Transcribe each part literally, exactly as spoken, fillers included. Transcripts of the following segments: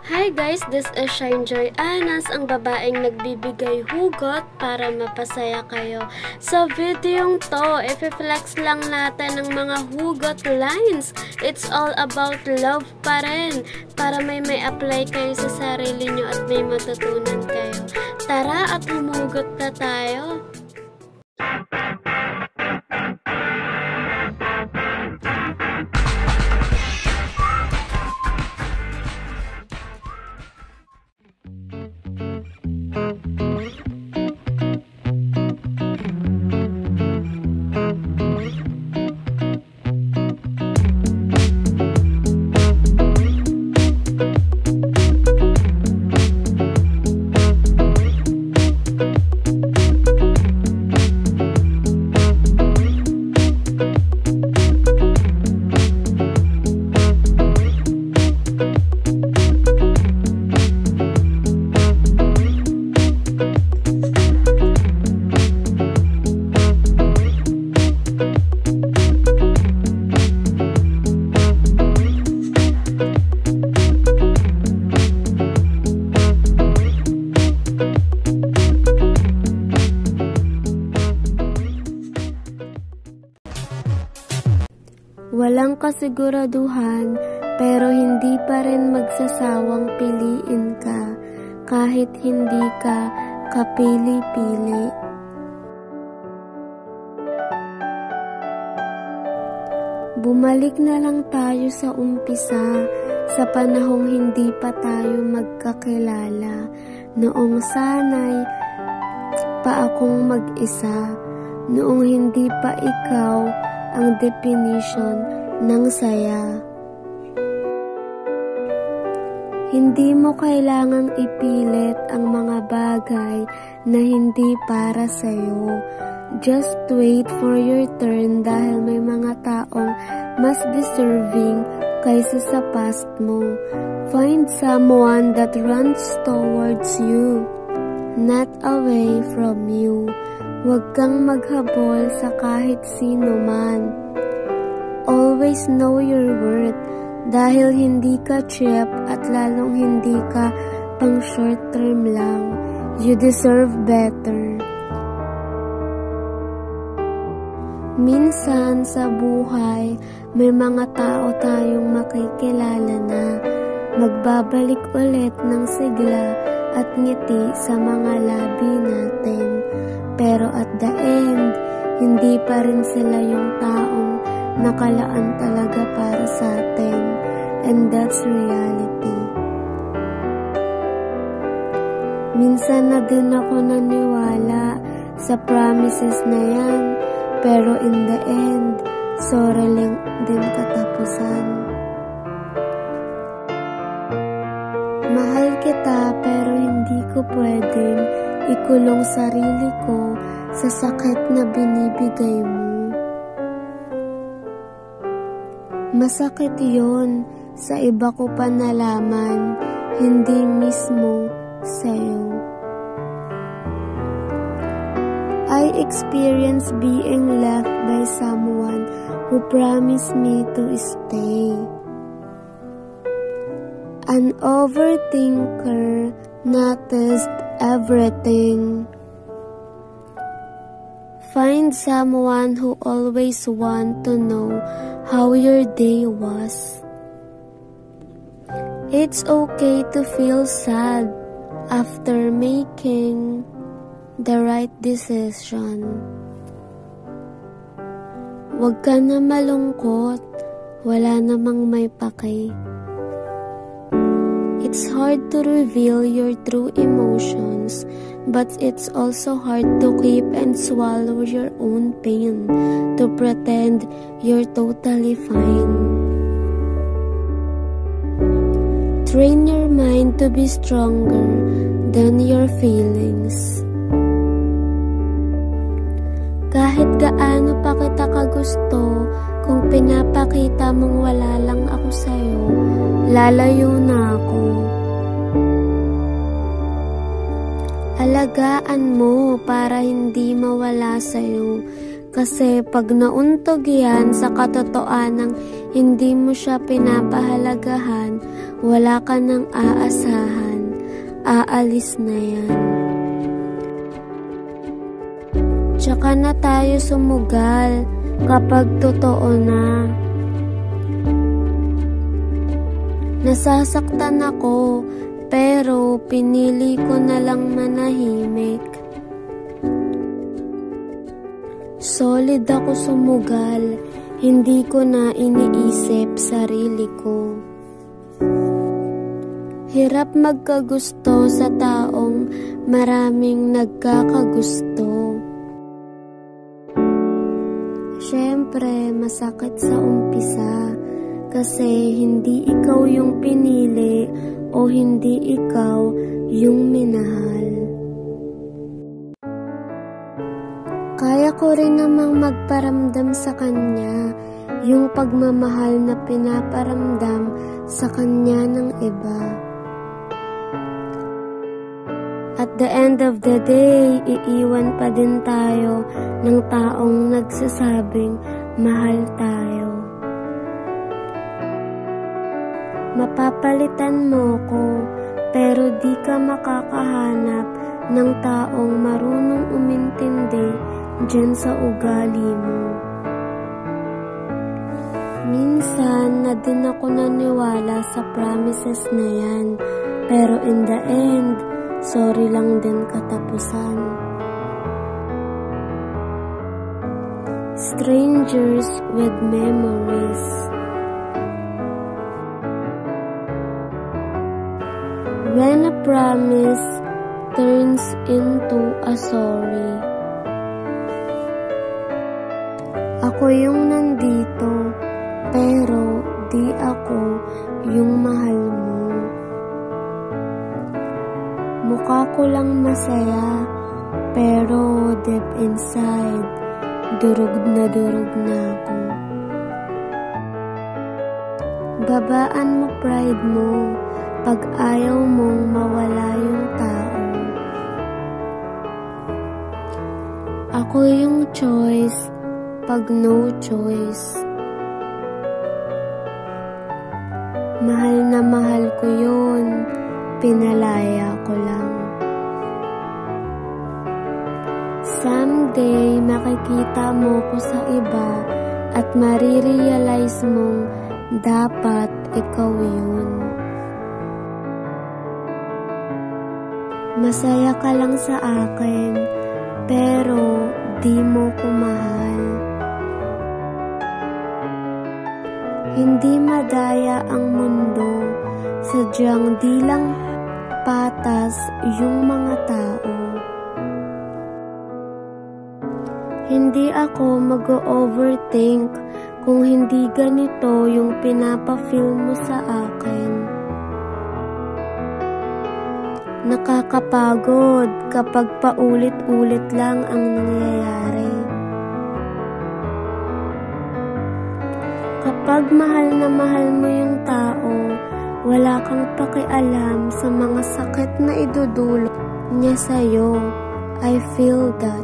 Hi guys, this is Shine Joy Anas, ang babaeng nagbibigay hugot para mapasaya kayo. Sa videong to, i-flex lang natin ang mga hugot lines. It's all about love pa rin, para may may apply kayo sa sarili nyo at may matutunan kayo. Tara at humugot na tayo. Walang kasiguraduhan, pero hindi pa rin magsasawang piliin ka, kahit hindi ka kapili-pili. Bumalik na lang tayo sa umpisa, sa panahong hindi pa tayo magkakilala, noong sanay pa akong mag-isa, noong hindi pa ikaw ang definition ng saya. Hindi mo kailangang ipilit ang mga bagay na hindi para sa'yo. Just wait for your turn dahil may mga taong mas deserving kaysa sa past mo. Find someone that runs towards you, not away from you. Huwag kang maghabol sa kahit sino man. Always know your worth, dahil hindi ka cheap at lalong hindi ka pang short term lang. You deserve better. Minsan sa buhay, may mga tao tayong makikilala na magbabalik ulit ng sigla at ngiti sa mga labi natin. Pero at the end, hindi pa rin sila yung taong nakalaan talaga para sa atin. And that's reality. Minsan na din ako naniwala sa promises na yan, pero in the end, sorry lang din katapusan. Mahal kita pero hindi ko pwedeng ikulong sarili ko sa sakit na binibigay mo. Masakit yon, sa iba ko pa nalaman, hindi mismo sa'yo. I experienced being left by someone who promised me to stay. An overthinker noticed everything. Find someone who always want to know how your day was. It's okay to feel sad after making the right decision. Huwag ka na malungkot, wala namang may pake. It's hard to reveal your true emotions, but it's also hard to keep and swallow your own pain, to pretend you're totally fine. Train your mind to be stronger than your feelings. Kahit gaano pa kita kagusto, kung pinapakita mong wala lang ako sa'yo, lalayo na ako. Alagaan mo para hindi mawala sa'yo, Kasi pag nauntog yan sa katotoanang hindi mo siya pinapahalagahan, wala ka nang aasahan, aalis na yan. Tsaka na tayo sumugal kapag totoo na. Nasasaktan ako, pero pinili ko na lang manahimik. Solid ako sumugal, hindi ko na iniisip sarili ko. Hirap magkagusto sa taong maraming nagkakagusto. Siyempre, masakit sa umpisa kasi hindi ikaw yung pinili o hindi ikaw yung minahal. Kaya ko rin namang magparamdam sa kanya yung pagmamahal na pinaparamdam sa kanya ng iba. At the end of the day, iiwan pa din tayo ng taong nagsasabing mahal tayo. Mapapalitan mo ko, pero di ka makakahanap ng taong marunong umintindi dyan sa ugali mo. Minsan na din ako naniwala sa promises na yan, pero in the end, sorry lang din katapusan. Strangers with memories. When a promise turns into a sorry. Ako yung nandito, pero di ako yung mahal mo. Mukha ko lang masaya, pero deep inside, durog na durog na ako. Babaan mo pride mo, pag ayaw mong mawala yung tao. Ako yung choice, pag no choice. Mahal na mahal ko yun, pinalaya ko lang. Someday, makikita mo ko sa iba at marirealize mong dapat ikaw yun. Masaya ka lang sa akin, pero di mo ko mahal. Hindi madaya ang mundo, sadyang di lang patas yung mga tao. Hindi ako mag-overthink kung hindi ganito yung pinapa-feel mo sa akin. Nakakapagod kapag paulit-ulit lang ang nangyayari. Kapag mahal na mahal mo yung tao, wala kang pakialam sa mga sakit na idudulot niya sa'yo. I feel that.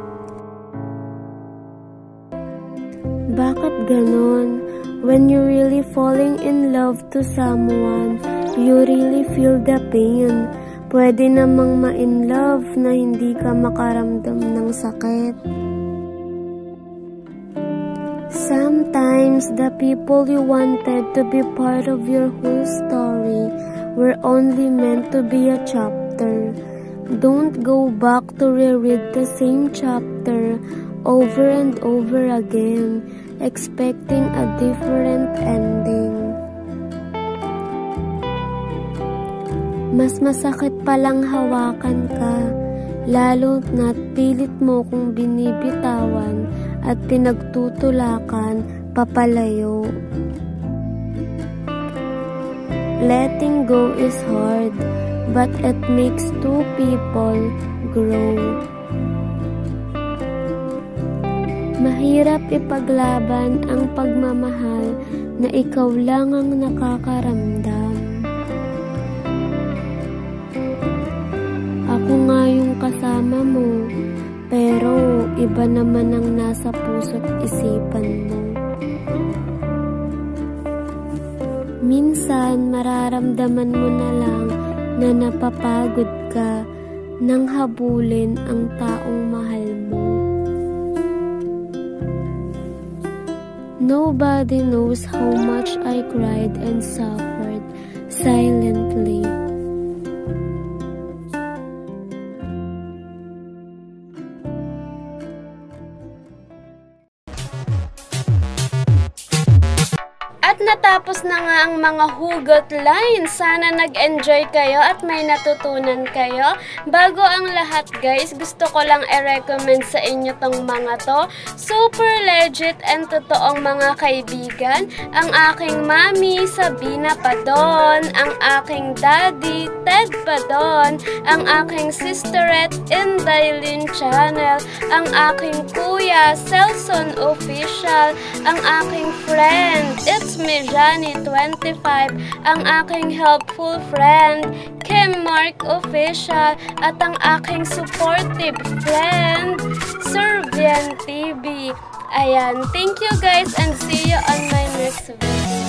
Bakit ganon? When you're really falling in love to someone, you really feel the pain. Pwede namang ma-in love na hindi ka makaramdam ng sakit. Sometimes, the people you wanted to be part of your whole story were only meant to be a chapter. Don't go back to reread the same chapter over and over again, expecting a different ending. Mas masakit palang hawakan ka, lalo na't pilit mo kung binibitawan at pinagtutulakan papalayo. Letting go is hard, but it makes two people grow. Mahirap ipaglaban ang pagmamahal na ikaw lang ang nakakaramdam. Ako nga yung kasama mo, pero iba naman ang nasa puso't isipan mo. Minsan, mararamdaman mo na lang na napapagod ka nang habulin ang taong mahal mo. Nobody knows how much I cried and suffered silently. At natapos na nga ang mga hugot lines. Sana nag-enjoy kayo at may natutunan kayo. Bago ang lahat guys, gusto ko lang i-recommend sa inyo tong mga to. Super legit and totoong mga kaibigan. Ang aking mami, Sabina Padon. Ang aking daddy, Ted Padon. Ang aking sisterette, Indaylin Channel. Ang aking kuya, Selson Official. Ang aking friend, It's me, Johnny twenty-five, ang aking helpful friend, Kim Mark Official, at ang aking supportive friend, Serbian T V. Ayan, thank you guys and see you on my next video.